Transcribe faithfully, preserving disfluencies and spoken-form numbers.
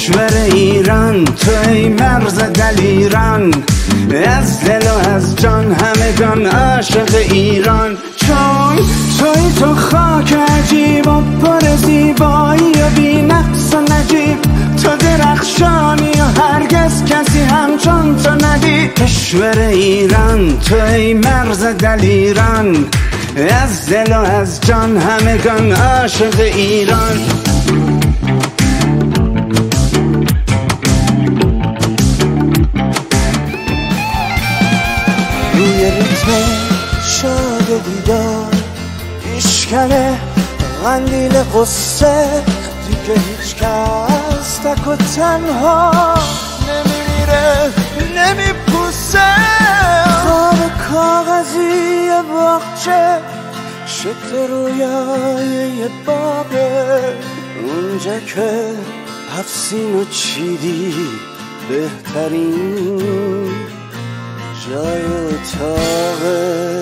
کشور ایران، تو ای مرز دلیران، از دل و از جان همگان عاشق ایران. چون توی تو خاک عجیب و پر زیبایی و بی نقص و نجیب، تو درخشانی و هرگز کسی همچون تو ندید. کشور ایران، تو ای مرز دلیران، از دل و از جان همگان عاشق ایران. روی ریتم شاد دیدار پیشکنه قندیل قصه، دیگه هیچ کس تک و تنها نمیمیره نمیپوسه. خواب کاغذی باغچه شکل رویای یه باغه، اونجا که هفت و چیدی بهترین جای اتاقه.